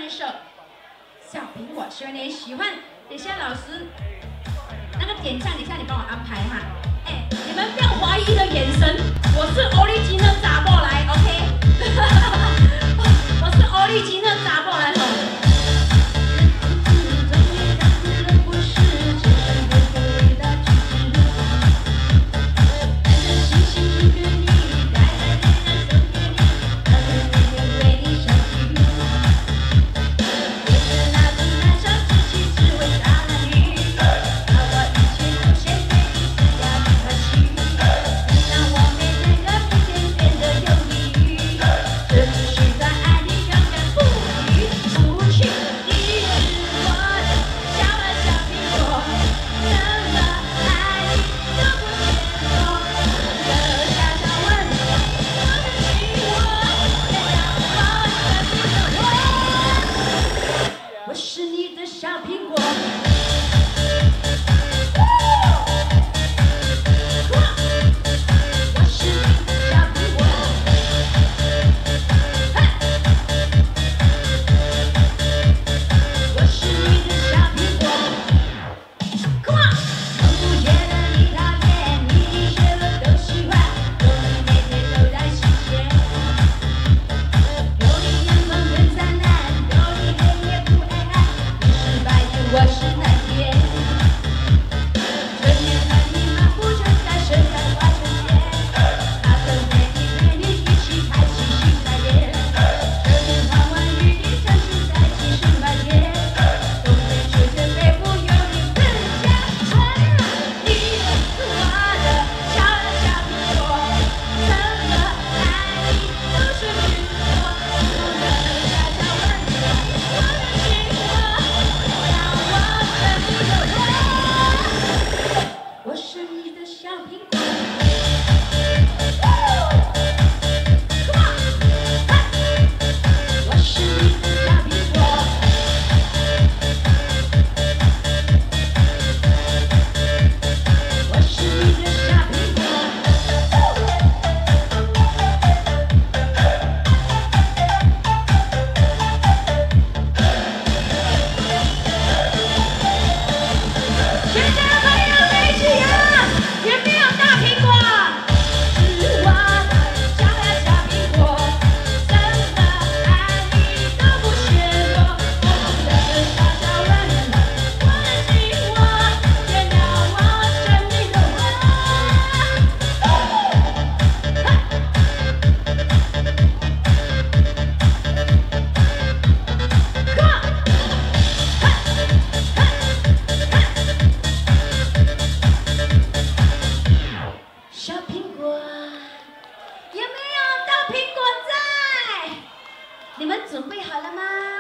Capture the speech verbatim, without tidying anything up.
一首《小苹果》，希望你喜欢。等一下老师那个点唱，等一下你帮我安排哈。哎，你们不要怀疑的眼神，我是欧丽吉的查某来 ，OK？ 我是欧丽吉的查某来吼。 我是你的小苹果。我是你的小苹果。我是你的小苹果。Come on！ 从不觉得你讨厌，你一切我都喜欢，我们每天都在新鲜。有你阳光更灿烂，有你黑夜不黑暗。 我是蓝天，春天和你漫步着在盛开花春天，它的美丽陪你一起开启新开篇。这片傍晚与你相处在七十白天，冬天秋天背负有你更加温暖。你是我的小小苹果，怎么爱你都是苹果，我的小小温暖，我的心窝。 我是你的小苹果。Come on， 我是你的小苹果。我是你的小苹果。现在。 小苹果，有没有大苹果在？你们准备好了吗？